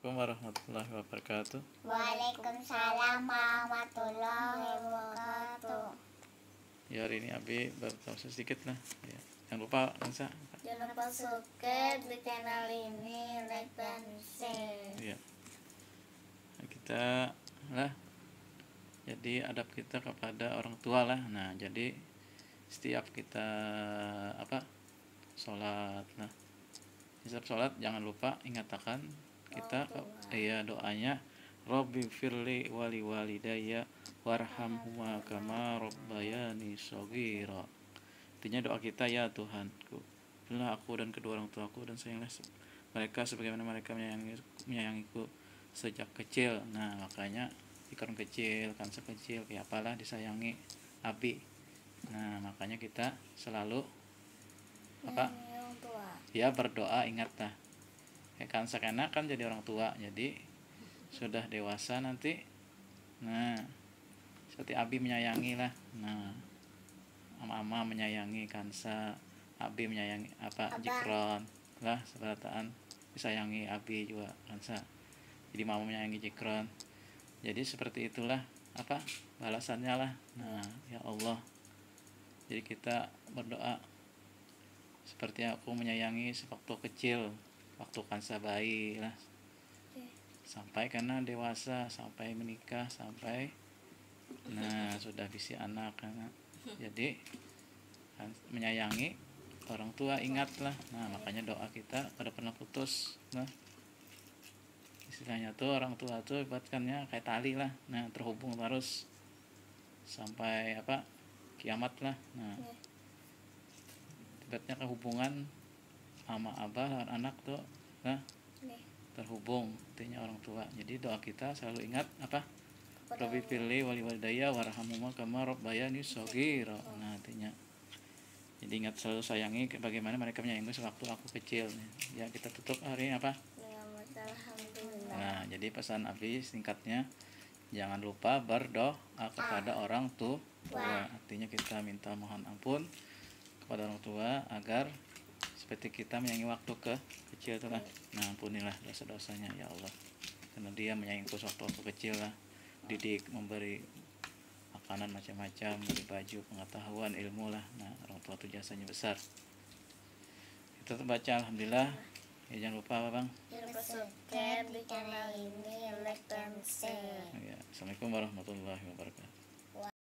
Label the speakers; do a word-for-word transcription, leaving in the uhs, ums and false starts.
Speaker 1: Assalamualaikum warahmatullahi wabarakatuh.
Speaker 2: Waalaikumsalam warahmatullahi wabarakatuh.
Speaker 1: Ya, hari ini Abi bertahu sedikit lah. Ya. Jangan lupa Ansa.
Speaker 2: Jangan lupa subscribe di channel ini, like dan share.
Speaker 1: Ya. Nah, kita lah. Jadi adab kita kepada orang tua lah. Nah, jadi setiap kita apa sholat lah. Setiap sholat jangan lupa ingatakan kita oh, doa. Iya doanya Robbi firli wali walidayya warhamhuma kama rabbayani shaghira. Artinya doa kita, ya Tuhanku, berilah aku dan kedua orang tuaku dan sayangilah mereka sebagaimana mereka menyayangi, menyayangiku sejak kecil. Nah, makanya jika orang kecil kan sekecil kayak apalah disayangi Abi. Nah, makanya kita selalu apa? Ya berdoa, ingatlah. Ya kan sekarang kan jadi orang tua, jadi sudah dewasa nanti. Nah, seperti Abi menyayangi lah. Nah, Mama menyayangi Kansa, Abi menyayangi apa Jikron lah, seberataan disayangi Abi juga Kansa. Jadi Mama menyayangi Jikron. Jadi seperti itulah apa balasannya lah. Nah, ya Allah. Jadi kita berdoa seperti aku menyayangi sewaktu kecil, waktu Kansa bayi lah, sampai karena dewasa, sampai menikah, sampai nah sudah bisi anak karena jadi kan, menyayangi orang tua, ingatlah. Nah, makanya doa kita kada pernah putus. Nah, istilahnya tuh orang tua tuh ibaratkannya kayak tali lah. Nah, terhubung terus sampai apa kiamat lah. Nah, ibaratnya kehubungan sama abah dan anak tuh nah terhubung, artinya orang tua. Jadi doa kita selalu ingat apa? Rabbi firli wali walidayya warhamhuma kama rabbayani shaghira. Nah, artinya jadi ingat selalu sayangi bagaimana mereka menyayangi sewaktu aku kecil. Ya, kita tutup hari ini apa? Nah, jadi pesan Abi singkatnya, jangan lupa berdoa kepada orang tua. Artinya kita minta mohon ampun kepada orang tua agar seperti kita menyayangi waktu ke kecil itu lah. Nah, ampunilah dosa-dosanya ya Allah, karena dia menyayangiku waktu aku kecil lah. Didik, memberi makanan macam-macam, memberi baju, pengetahuan, ilmu lah. Nah, orang tua itu jasanya besar. Kita tuh baca alhamdulillah. Ya, jangan lupa apa Bang?
Speaker 2: Jangan lupa subscribe di channel ini, like dan share.
Speaker 1: Ya, Assalamualaikum warahmatullahi wabarakatuh.